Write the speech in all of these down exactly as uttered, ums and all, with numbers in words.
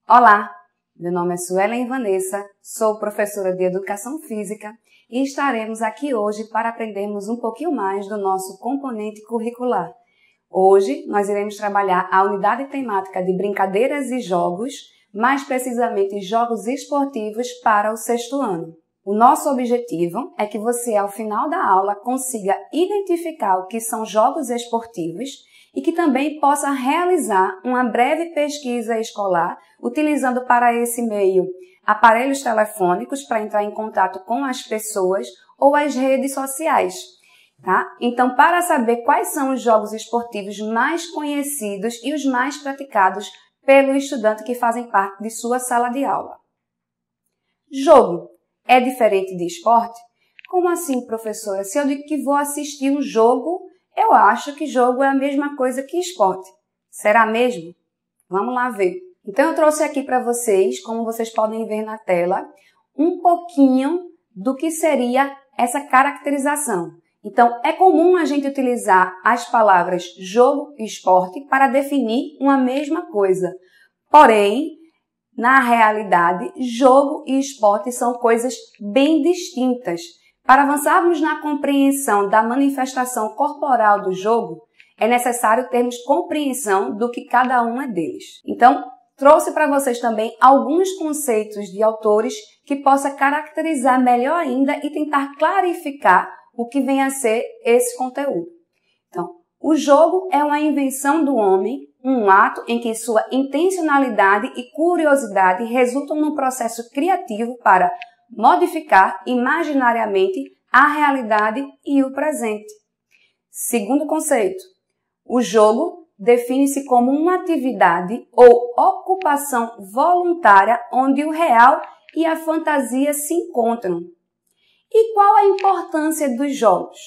Olá, meu nome é Suelen Vanessa, sou professora de Educação Física e estaremos aqui hoje para aprendermos um pouquinho mais do nosso componente curricular. Hoje nós iremos trabalhar a unidade temática de brincadeiras e jogos, mais precisamente jogos esportivos para o sexto ano. O nosso objetivo é que você, ao final da aula, consiga identificar o que são jogos esportivos e que também possa realizar uma breve pesquisa escolar, utilizando para esse meio aparelhos telefônicos para entrar em contato com as pessoas ou as redes sociais. Tá? Então, para saber quais são os jogos esportivos mais conhecidos e os mais praticados pelo estudante que fazem parte de sua sala de aula. Jogo é diferente de esporte? Como assim, professora? Se eu digo que vou assistir um jogo, eu acho que jogo é a mesma coisa que esporte. Será mesmo? Vamos lá ver. Então, eu trouxe aqui para vocês, como vocês podem ver na tela, um pouquinho do que seria essa caracterização. Então, é comum a gente utilizar as palavras jogo e esporte para definir uma mesma coisa. Porém, na realidade, jogo e esporte são coisas bem distintas. Para avançarmos na compreensão da manifestação corporal do jogo, é necessário termos compreensão do que cada um é deles. Então, trouxe para vocês também alguns conceitos de autores que possa caracterizar melhor ainda e tentar clarificar o que vem a ser esse conteúdo. Então, o jogo é uma invenção do homem, um ato em que sua intencionalidade e curiosidade resultam num processo criativo para modificar imaginariamente a realidade e o presente. Segundo conceito, o jogo define-se como uma atividade ou ocupação voluntária onde o real e a fantasia se encontram. E qual a importância dos jogos?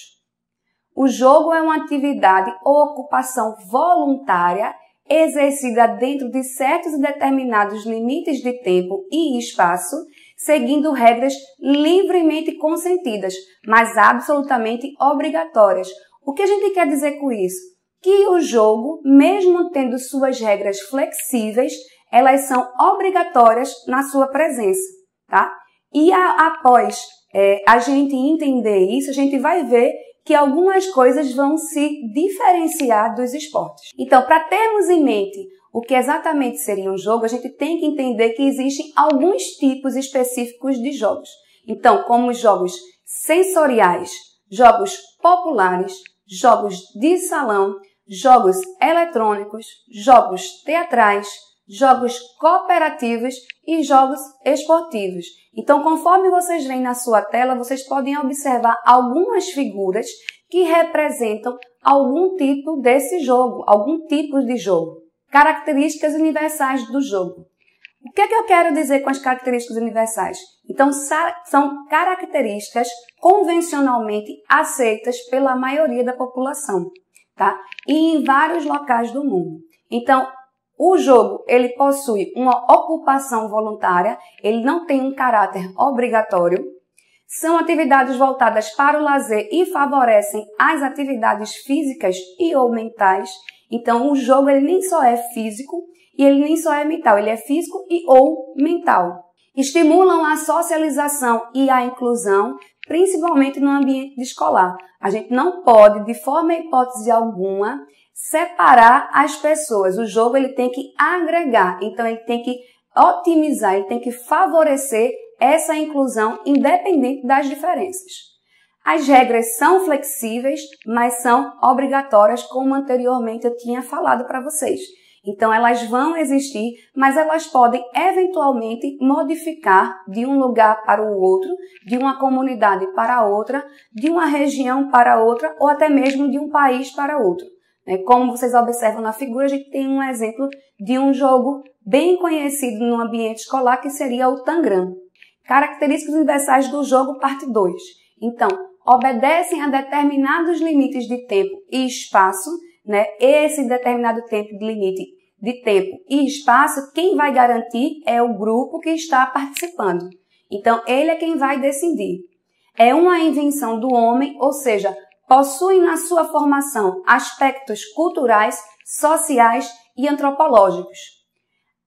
O jogo é uma atividade ou ocupação voluntária exercida dentro de certos e determinados limites de tempo e espaço, seguindo regras livremente consentidas, mas absolutamente obrigatórias. O que a gente quer dizer com isso? Que o jogo, mesmo tendo suas regras flexíveis, elas são obrigatórias na sua presença, tá? E a, após é, a gente entender isso, a gente vai ver que algumas coisas vão se diferenciar dos esportes. Então, para termos em mente o que exatamente seria um jogo, a gente tem que entender que existem alguns tipos específicos de jogos. Então, como os jogos sensoriais, jogos populares, jogos de salão, jogos eletrônicos, jogos teatrais, jogos cooperativos e jogos esportivos. Então, conforme vocês veem na sua tela, vocês podem observar algumas figuras que representam algum tipo desse jogo, algum tipo de jogo. Características universais do jogo. O que é que eu quero dizer com as características universais? Então, são características convencionalmente aceitas pela maioria da população, tá? E em vários locais do mundo. Então, o jogo, ele possui uma ocupação voluntária, ele não tem um caráter obrigatório, são atividades voltadas para o lazer e favorecem as atividades físicas e ou mentais. Então, o jogo ele nem só é físico e ele nem só é mental, ele é físico e ou mental. Estimulam a socialização e a inclusão, principalmente no ambiente escolar. A gente não pode, de forma e hipótese alguma, separar as pessoas. O jogo ele tem que agregar, então ele tem que otimizar, ele tem que favorecer essa inclusão independente das diferenças. As regras são flexíveis, mas são obrigatórias, como anteriormente eu tinha falado para vocês. Então elas vão existir, mas elas podem eventualmente modificar de um lugar para o outro, de uma comunidade para outra, de uma região para outra ou até mesmo de um país para outro. Como vocês observam na figura, a gente tem um exemplo de um jogo bem conhecido no ambiente escolar, que seria o Tangram. Características universais do jogo, parte dois. Então, obedecem a determinados limites de tempo e espaço, né? Esse determinado tempo de limite de tempo e espaço, quem vai garantir é o grupo que está participando. Então, ele é quem vai decidir. É uma invenção do homem, ou seja, possuem na sua formação aspectos culturais, sociais e antropológicos.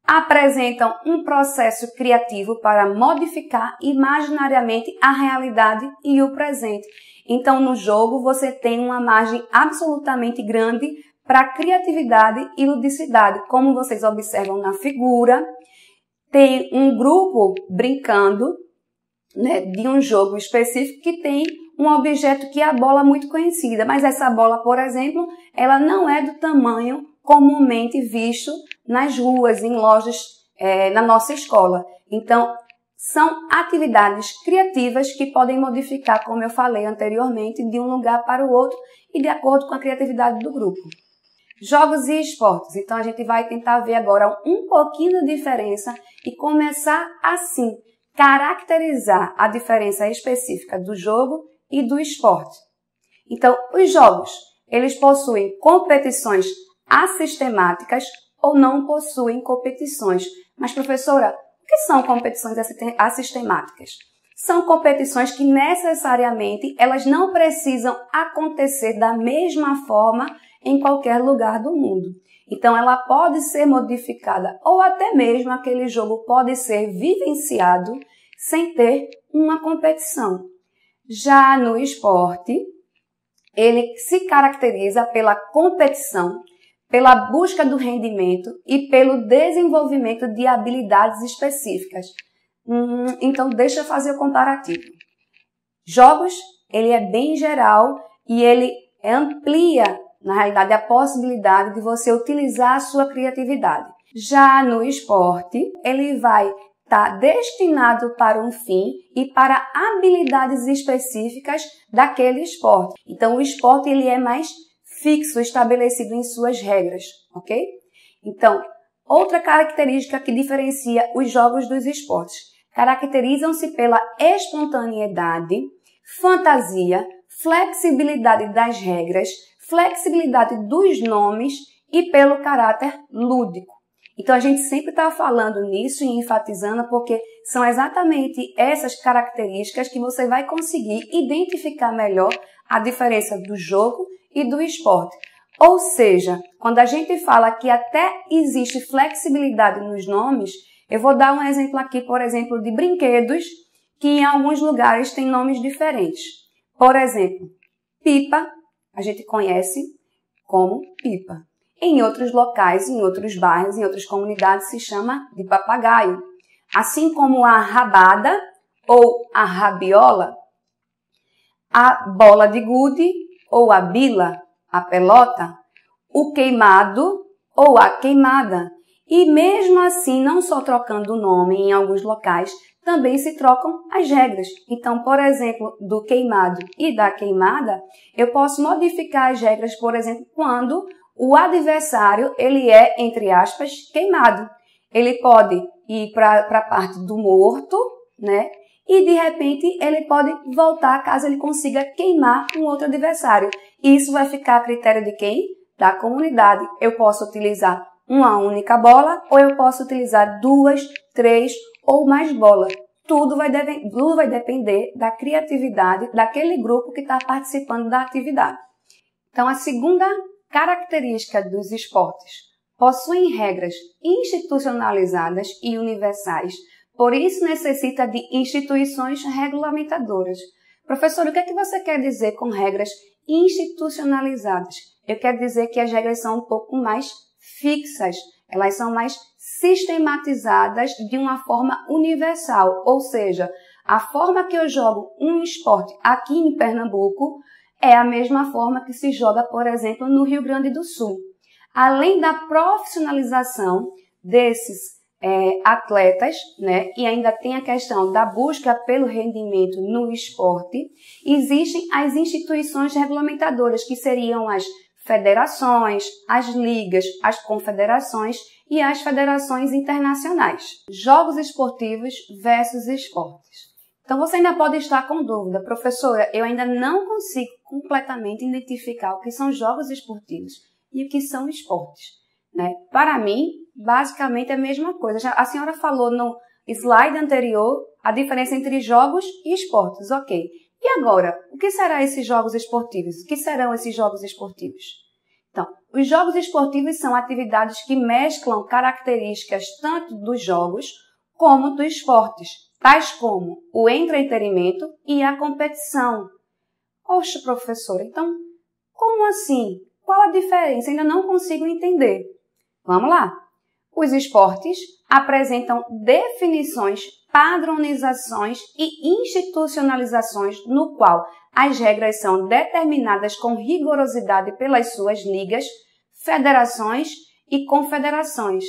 apresentam um processo criativo para modificar imaginariamente a realidade e o presente. Então, no jogo, você tem uma margem absolutamente grande para criatividade e ludicidade. Como vocês observam na figura, tem um grupo brincando, né, de um jogo específico que tem um objeto que é a bola muito conhecida. Mas essa bola, por exemplo, ela não é do tamanho comumente visto nas ruas, em lojas, é, na nossa escola. Então, são atividades criativas que podem modificar, como eu falei anteriormente, de um lugar para o outro e de acordo com a criatividade do grupo. Jogos e esportes. Então, a gente vai tentar ver agora um pouquinho da diferença e começar assim, caracterizar a diferença específica do jogo e do esporte. Então, os jogos, eles possuem competições assistemáticas ou não possuem competições. Mas, professora, o que são competições assistemáticas? São competições que necessariamente elas não precisam acontecer da mesma forma em qualquer lugar do mundo. Então, ela pode ser modificada ou até mesmo aquele jogo pode ser vivenciado sem ter uma competição. Já no esporte, ele se caracteriza pela competição, pela busca do rendimento e pelo desenvolvimento de habilidades específicas. Hum, então, deixa eu fazer o comparativo. Jogos, ele é bem geral e ele amplia, na realidade, a possibilidade de você utilizar a sua criatividade. Já no esporte, ele vai estar destinado para um fim e para habilidades específicas daquele esporte. Então, o esporte ele é mais fixo, estabelecido em suas regras, ok? Então, outra característica que diferencia os jogos dos esportes. Caracterizam-se pela espontaneidade, fantasia, flexibilidade das regras, flexibilidade dos nomes e pelo caráter lúdico. Então, a gente sempre está falando nisso e enfatizando porque são exatamente essas características que você vai conseguir identificar melhor a diferença do jogo e do esporte. Ou seja, quando a gente fala que até existe flexibilidade nos nomes, eu vou dar um exemplo aqui, por exemplo, de brinquedos que em alguns lugares têm nomes diferentes. Por exemplo, pipa, a gente conhece como pipa. Em outros locais, em outros bairros, em outras comunidades se chama de papagaio. Assim como a rabada ou a rabiola, a bola de gude ou a bila, a pelota, o queimado ou a queimada. E mesmo assim, não só trocando o nome em alguns locais, também se trocam as regras. Então, por exemplo, do queimado e da queimada, eu posso modificar as regras, por exemplo, quando o adversário ele é, entre aspas, queimado. Ele pode ir para a parte do morto, né? E, de repente, ele pode voltar caso ele consiga queimar um outro adversário. Isso vai ficar a critério de quem? Da comunidade. Eu posso utilizar uma única bola ou eu posso utilizar duas, três ou mais bolas. Tudo vai, deve, tudo vai depender da criatividade daquele grupo que está participando da atividade. Então, a segunda característica dos esportes. Possuem regras institucionalizadas e universais. Por isso, necessita de instituições regulamentadoras. Professor, o que é que você quer dizer com regras institucionalizadas? Eu quero dizer que as regras são um pouco mais fixas. Elas são mais sistematizadas de uma forma universal. Ou seja, a forma que eu jogo um esporte aqui em Pernambuco é a mesma forma que se joga, por exemplo, no Rio Grande do Sul. Além da profissionalização desses É, atletas, né? E ainda tem a questão da busca pelo rendimento no esporte, existem as instituições regulamentadoras, que seriam as federações, as ligas, as confederações e as federações internacionais. Jogos esportivos versus esportes. Então, você ainda pode estar com dúvida, professora, eu ainda não consigo completamente identificar o que são jogos esportivos e o que são esportes. Né? Para mim, basicamente é a mesma coisa. A senhora falou no slide anterior a diferença entre jogos e esportes, ok. E agora, o que serão esses jogos esportivos? O que serão esses jogos esportivos? Então, os jogos esportivos são atividades que mesclam características tanto dos jogos como dos esportes, tais como o entretenimento e a competição. Poxa, professora, então, como assim? Qual a diferença? Ainda não consigo entender. Vamos lá. Os esportes apresentam definições, padronizações e institucionalizações no qual as regras são determinadas com rigorosidade pelas suas ligas, federações e confederações.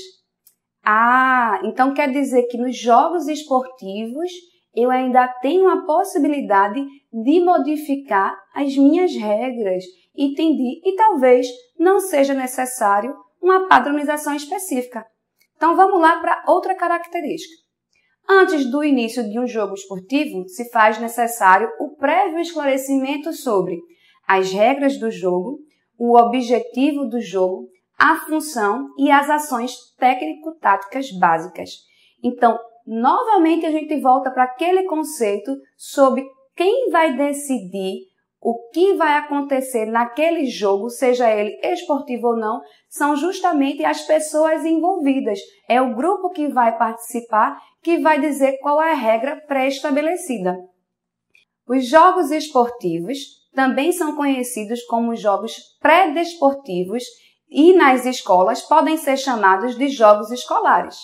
Ah, então quer dizer que nos jogos esportivos eu ainda tenho a possibilidade de modificar as minhas regras. Entendi. E talvez não seja necessário uma padronização específica. Então vamos lá para outra característica. Antes do início de um jogo esportivo, se faz necessário o prévio esclarecimento sobre as regras do jogo, o objetivo do jogo, a função e as ações técnico-táticas básicas. Então, novamente a gente volta para aquele conceito sobre quem vai decidir o que vai acontecer naquele jogo, seja ele esportivo ou não, são justamente as pessoas envolvidas. É o grupo que vai participar que vai dizer qual é a regra pré-estabelecida. Os jogos esportivos também são conhecidos como jogos pré-desportivos e nas escolas podem ser chamados de jogos escolares.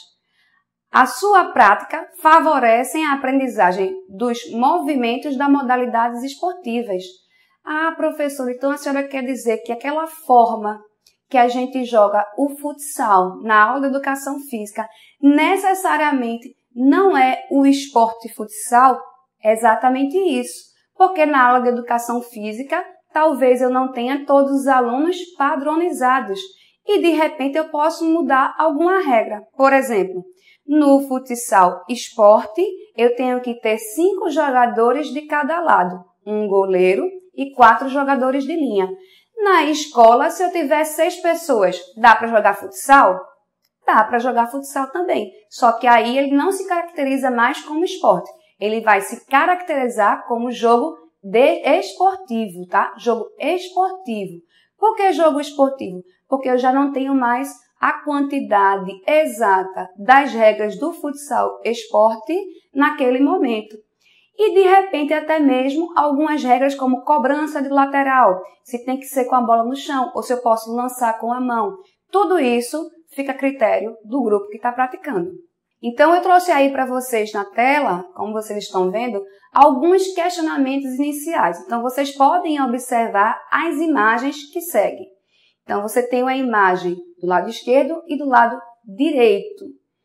A sua prática favorece a aprendizagem dos movimentos das modalidades esportivas. Ah, professor, então a senhora quer dizer que aquela forma que a gente joga o futsal na aula de educação física necessariamente não é o esporte futsal? É exatamente isso. Porque na aula de educação física, talvez eu não tenha todos os alunos padronizados e de repente eu posso mudar alguma regra. Por exemplo, no futsal esporte, eu tenho que ter cinco jogadores de cada lado, um goleiro e quatro jogadores de linha. Na escola, se eu tiver seis pessoas, dá para jogar futsal? Dá para jogar futsal também. Só que aí ele não se caracteriza mais como esporte. Ele vai se caracterizar como jogo de esportivo, tá? Jogo esportivo. Por que jogo esportivo? Porque eu já não tenho mais a quantidade exata das regras do futsal esporte naquele momento. E, de repente, até mesmo algumas regras como cobrança de lateral, se tem que ser com a bola no chão ou se eu posso lançar com a mão. Tudo isso fica a critério do grupo que está praticando. Então, eu trouxe aí para vocês na tela, como vocês estão vendo, alguns questionamentos iniciais. Então, vocês podem observar as imagens que seguem. Então, você tem uma imagem do lado esquerdo e do lado direito.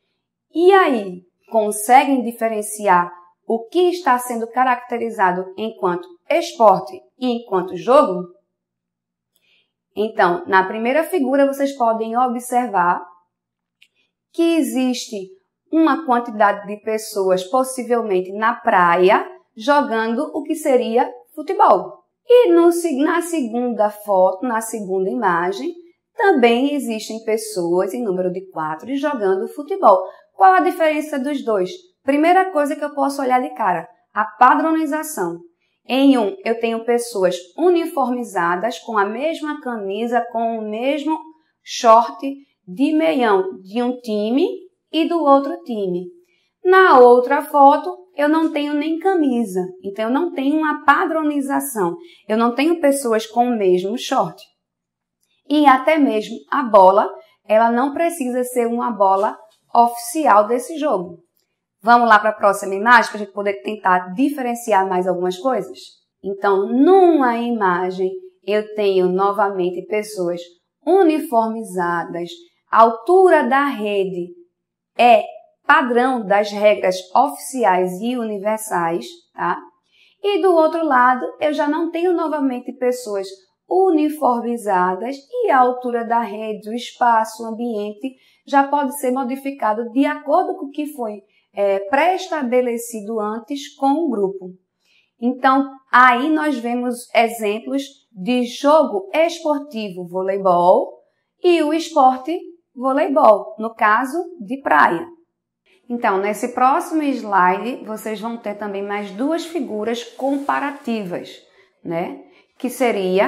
E aí, conseguem diferenciar o que está sendo caracterizado enquanto esporte e enquanto jogo? Então, na primeira figura, vocês podem observar que existe uma quantidade de pessoas, possivelmente na praia, jogando o que seria futebol. E no, na segunda foto, na segunda imagem, também existem pessoas em número de quatro jogando futebol. Qual a diferença dos dois? Primeira coisa que eu posso olhar de cara, a padronização. Em um, eu tenho pessoas uniformizadas com a mesma camisa, com o mesmo short de meião de um time e do outro time. Na outra foto, eu não tenho nem camisa, então eu não tenho uma padronização. Eu não tenho pessoas com o mesmo short. E até mesmo a bola, ela não precisa ser uma bola oficial desse jogo. Vamos lá para a próxima imagem para a gente poder tentar diferenciar mais algumas coisas? Então, numa imagem, eu tenho novamente pessoas uniformizadas. A altura da rede é padrão das regras oficiais e universais, tá? E do outro lado, eu já não tenho novamente pessoas uniformizadas e a altura da rede, o espaço, o ambiente já pode ser modificado de acordo com o que foi é, pré-estabelecido antes com o grupo. Então, aí nós vemos exemplos de jogo esportivo voleibol e o esporte voleibol, no caso de praia. Então, nesse próximo slide, vocês vão ter também mais duas figuras comparativas, né? Que seria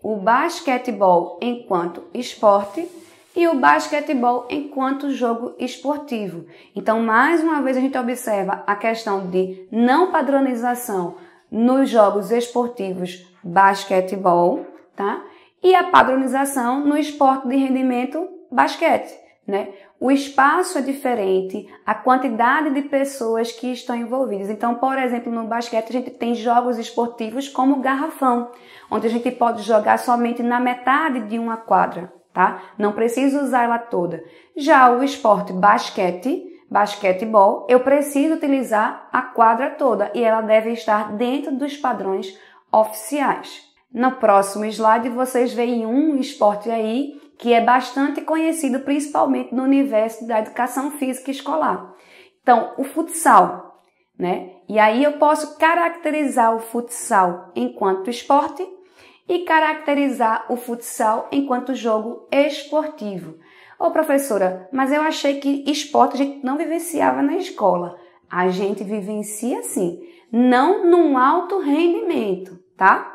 o basquetebol enquanto esporte e o basquetebol enquanto jogo esportivo. Então, mais uma vez, a gente observa a questão de não padronização nos jogos esportivos basquetebol, tá? E a padronização no esporte de rendimento basquete, né? O espaço é diferente, a quantidade de pessoas que estão envolvidas. Então, por exemplo, no basquete a gente tem jogos esportivos como garrafão, onde a gente pode jogar somente na metade de uma quadra, tá? Não precisa usar ela toda. Já o esporte basquete, basquetebol, eu preciso utilizar a quadra toda e ela deve estar dentro dos padrões oficiais. No próximo slide vocês veem um esporte aí que é bastante conhecido principalmente no universo da educação física escolar. Então, o futsal, né? E aí eu posso caracterizar o futsal enquanto esporte e caracterizar o futsal enquanto jogo esportivo. Ô professora, mas eu achei que esporte a gente não vivenciava na escola. A gente vivencia sim, não num alto rendimento, tá?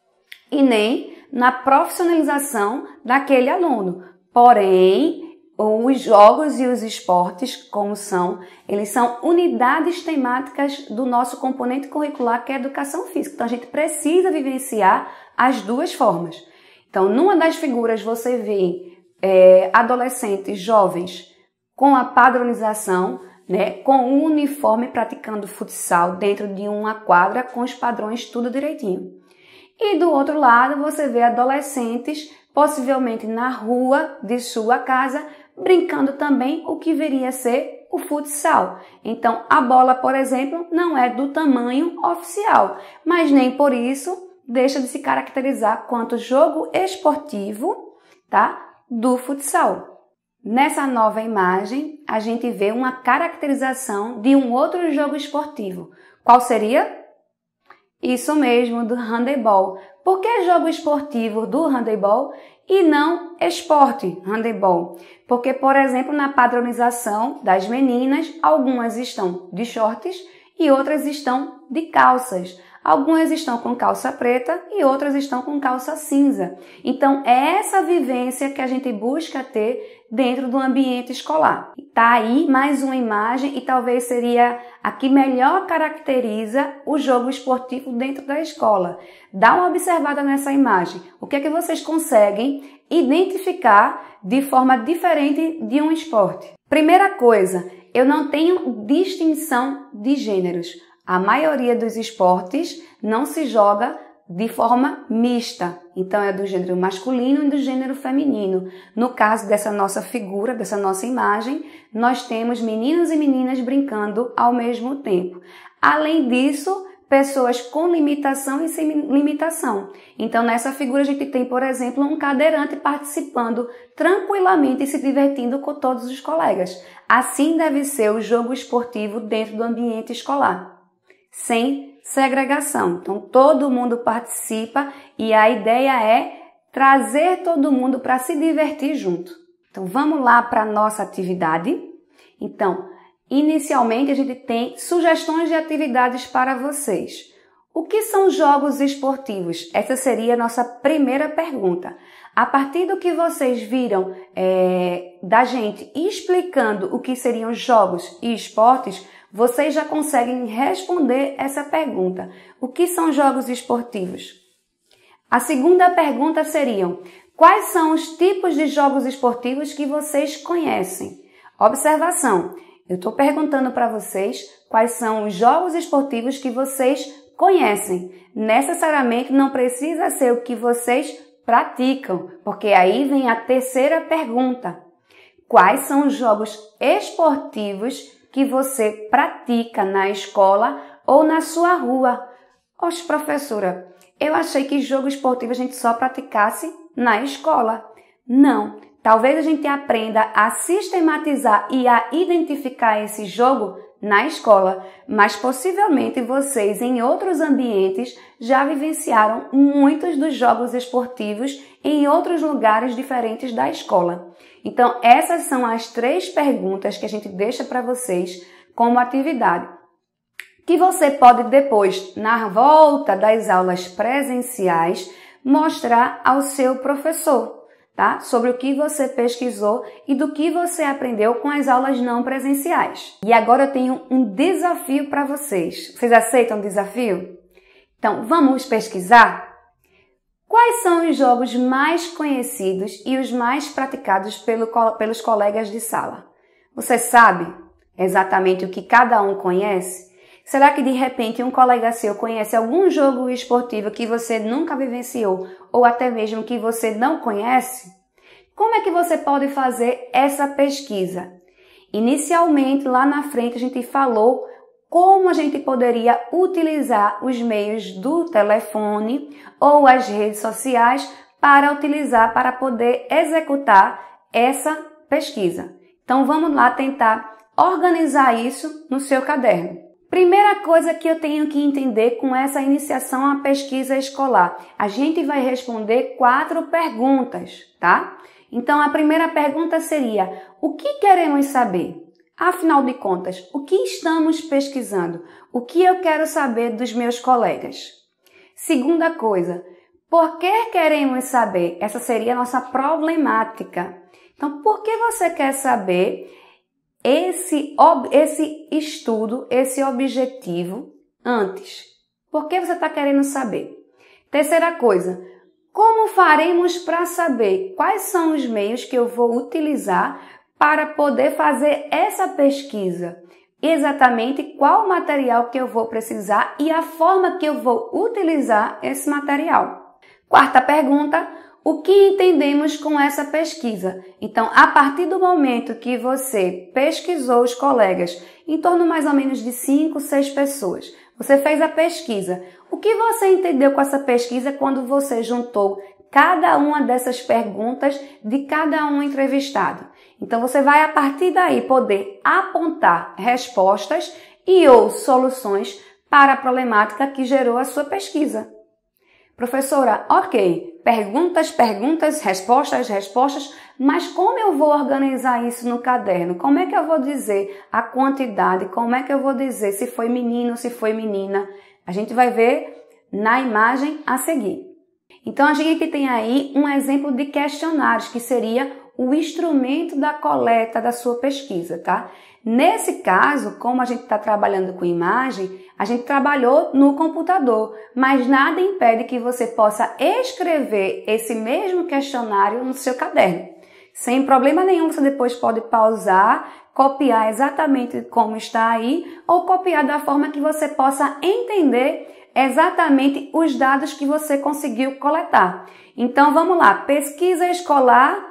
E nem na profissionalização daquele aluno. Porém, os jogos e os esportes, como são, eles são unidades temáticas do nosso componente curricular, que é a educação física. Então, a gente precisa vivenciar as duas formas. Então, numa das figuras você vê é, adolescentes, jovens, com a padronização, né, com o uniforme praticando futsal dentro de uma quadra com os padrões tudo direitinho. E do outro lado você vê adolescentes, possivelmente na rua de sua casa, brincando também o que viria a ser o futsal. Então a bola, por exemplo, não é do tamanho oficial, mas nem por isso deixa de se caracterizar quanto jogo esportivo, tá, do futsal. Nessa nova imagem, a gente vê uma caracterização de um outro jogo esportivo. Qual seria? Isso mesmo, do handebol. Por que jogo esportivo do handebol e não esporte handebol? Porque, por exemplo, na padronização das meninas, algumas estão de shorts e outras estão de calças. Algumas estão com calça preta e outras estão com calça cinza. Então, é essa vivência que a gente busca ter dentro do ambiente escolar. Tá aí mais uma imagem e talvez seria a que melhor caracteriza o jogo esportivo dentro da escola. Dá uma observada nessa imagem. O que é que vocês conseguem identificar de forma diferente de um esporte? Primeira coisa, eu não tenho distinção de gêneros. A maioria dos esportes não se joga de forma mista, então é do gênero masculino e do gênero feminino. No caso dessa nossa figura, dessa nossa imagem, nós temos meninos e meninas brincando ao mesmo tempo. Além disso, pessoas com limitação e sem limitação. Então nessa figura a gente tem, por exemplo, um cadeirante participando tranquilamente e se divertindo com todos os colegas. Assim deve ser o jogo esportivo dentro do ambiente escolar, sem segregação. Então, todo mundo participa e a ideia é trazer todo mundo para se divertir junto. Então, vamos lá para a nossa atividade. Então, inicialmente, a gente tem sugestões de atividades para vocês. O que são jogos esportivos? Essa seria a nossa primeira pergunta. A partir do que vocês viram é, da gente explicando o que seriam jogos e esportes, vocês já conseguem responder essa pergunta. O que são jogos esportivos? A segunda pergunta seria: quais são os tipos de jogos esportivos que vocês conhecem? Observação, eu estou perguntando para vocês quais são os jogos esportivos que vocês conhecem. Necessariamente não precisa ser o que vocês praticam, porque aí vem a terceira pergunta. Quais são os jogos esportivos que você pratica na escola ou na sua rua? Oxe, professora, eu achei que jogo esportivo a gente só praticasse na escola. Não, talvez a gente aprenda a sistematizar e a identificar esse jogo na escola, mas possivelmente vocês em outros ambientes já vivenciaram muitos dos jogos esportivos em outros lugares diferentes da escola. Então, essas são as três perguntas que a gente deixa para vocês como atividade, que você pode depois, na volta das aulas presenciais, mostrar ao seu professor, tá? Sobre o que você pesquisou e do que você aprendeu com as aulas não presenciais. E agora eu tenho um desafio para vocês. Vocês aceitam o desafio? Então, vamos pesquisar? Quais são os jogos mais conhecidos e os mais praticados pelo, pelos colegas de sala? Você sabe exatamente o que cada um conhece? Será que de repente um colega seu conhece algum jogo esportivo que você nunca vivenciou ou até mesmo que você não conhece? Como é que você pode fazer essa pesquisa? Inicialmente, lá na frente, a gente falou como a gente poderia utilizar os meios do telefone ou as redes sociais para utilizar, para poder executar essa pesquisa. Então vamos lá tentar organizar isso no seu caderno. Primeira coisa que eu tenho que entender com essa iniciação à pesquisa escolar, a gente vai responder quatro perguntas, tá? Então a primeira pergunta seria: o que queremos saber? Afinal de contas, o que estamos pesquisando? O que eu quero saber dos meus colegas? Segunda coisa, por que queremos saber? Essa seria a nossa problemática. Então, por que você quer saber esse, esse estudo, esse objetivo antes? Por que você está querendo saber? Terceira coisa, como faremos para saber quais são os meios que eu vou utilizar para poder fazer essa pesquisa? Exatamente qual material que eu vou precisar e a forma que eu vou utilizar esse material. Quarta pergunta, o que entendemos com essa pesquisa? Então, a partir do momento que você pesquisou os colegas, em torno mais ou menos de cinco, seis pessoas, você fez a pesquisa. O que você entendeu com essa pesquisa quando você juntou cada uma dessas perguntas de cada um entrevistado? Então, você vai, a partir daí, poder apontar respostas e ou soluções para a problemática que gerou a sua pesquisa. Professora, ok, perguntas, perguntas, respostas, respostas, mas como eu vou organizar isso no caderno? Como é que eu vou dizer a quantidade? Como é que eu vou dizer se foi menino, se foi menina? A gente vai ver na imagem a seguir. Então, a gente tem aí um exemplo de questionários, que seria o instrumento da coleta da sua pesquisa, tá? Nesse caso, como a gente está trabalhando com imagem, a gente trabalhou no computador, mas nada impede que você possa escrever esse mesmo questionário no seu caderno. Sem problema nenhum, você depois pode pausar, copiar exatamente como está aí, ou copiar da forma que você possa entender exatamente os dados que você conseguiu coletar. Então, vamos lá, pesquisa escolar,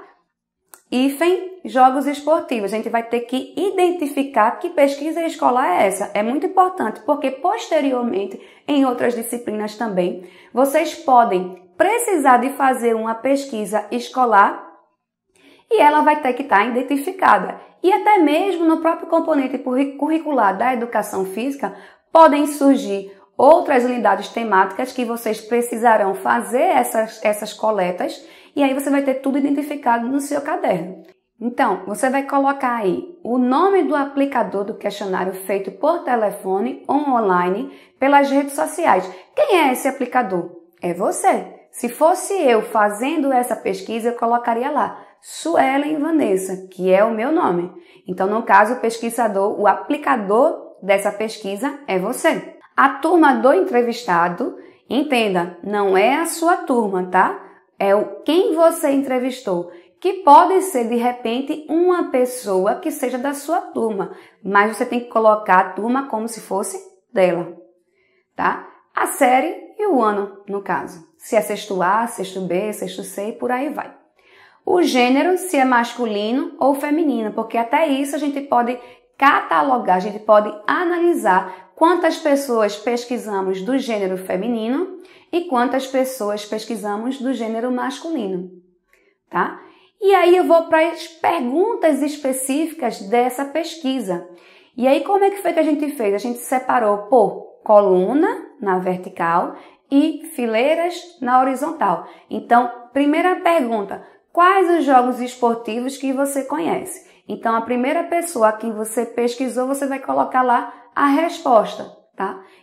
hífen, jogos esportivos. A gente vai ter que identificar que pesquisa escolar é essa. É muito importante, porque posteriormente, em outras disciplinas também, vocês podem precisar de fazer uma pesquisa escolar e ela vai ter que estar identificada. E até mesmo no próprio componente curricular da educação física, podem surgir outras unidades temáticas que vocês precisarão fazer essas, essas coletas, e aí você vai ter tudo identificado no seu caderno. Então, você vai colocar aí o nome do aplicador do questionário feito por telefone ou online pelas redes sociais. Quem é esse aplicador? É você. Se fosse eu fazendo essa pesquisa, eu colocaria lá Suelen Vanessa, que é o meu nome. Então, no caso, o pesquisador, o aplicador dessa pesquisa é você. A turma do entrevistado, entenda, não é a sua turma, tá? É o quem você entrevistou, que pode ser, de repente, uma pessoa que seja da sua turma, mas você tem que colocar a turma como se fosse dela, tá? A série e o ano, no caso. Se é sexto A, sexto B, sexto C e por aí vai. O gênero, se é masculino ou feminino, porque até isso a gente pode catalogar, a gente pode analisar quantas pessoas pesquisamos do gênero feminino e quantas pessoas pesquisamos do gênero masculino, tá? E aí eu vou para as perguntas específicas dessa pesquisa. E aí como é que foi que a gente fez? A gente separou por coluna na vertical e fileiras na horizontal. Então, primeira pergunta, quais os jogos esportivos que você conhece? Então, a primeira pessoa a quem você pesquisou, você vai colocar lá a resposta, tá?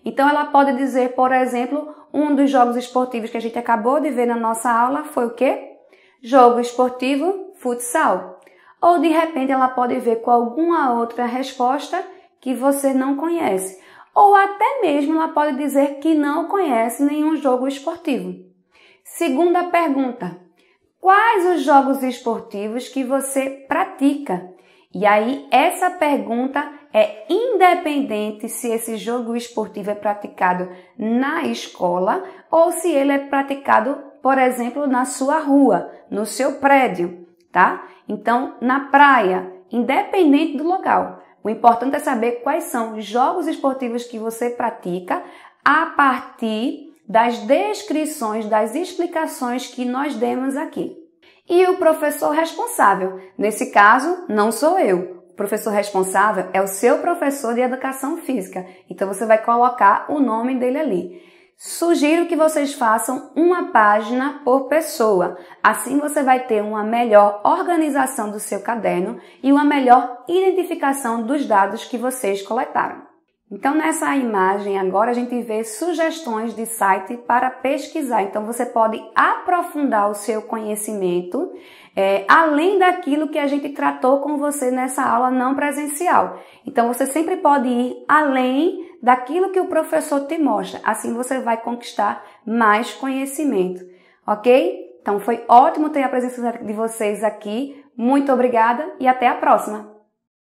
Então, ela pode dizer, por exemplo, um dos jogos esportivos que a gente acabou de ver na nossa aula foi o quê? Jogo esportivo, futsal. Ou, de repente, ela pode ver com alguma outra resposta que você não conhece. Ou até mesmo ela pode dizer que não conhece nenhum jogo esportivo. Segunda pergunta: quais os jogos esportivos que você pratica? E aí, essa pergunta é independente se esse jogo esportivo é praticado na escola ou se ele é praticado, por exemplo, na sua rua, no seu prédio, tá? Então, na praia, independente do local. O importante é saber quais são os jogos esportivos que você pratica a partir das descrições, das explicações que nós demos aqui. E o professor responsável, nesse caso, não sou eu. O professor responsável é o seu professor de educação física. Então, você vai colocar o nome dele ali. Sugiro que vocês façam uma página por pessoa. Assim, você vai ter uma melhor organização do seu caderno e uma melhor identificação dos dados que vocês coletaram. Então, nessa imagem agora a gente vê sugestões de site para pesquisar. Então, você pode aprofundar o seu conhecimento é, além daquilo que a gente tratou com você nessa aula não presencial. Então, você sempre pode ir além daquilo que o professor te mostra. Assim, você vai conquistar mais conhecimento, ok? Então, foi ótimo ter a presença de vocês aqui. Muito obrigada e até a próxima!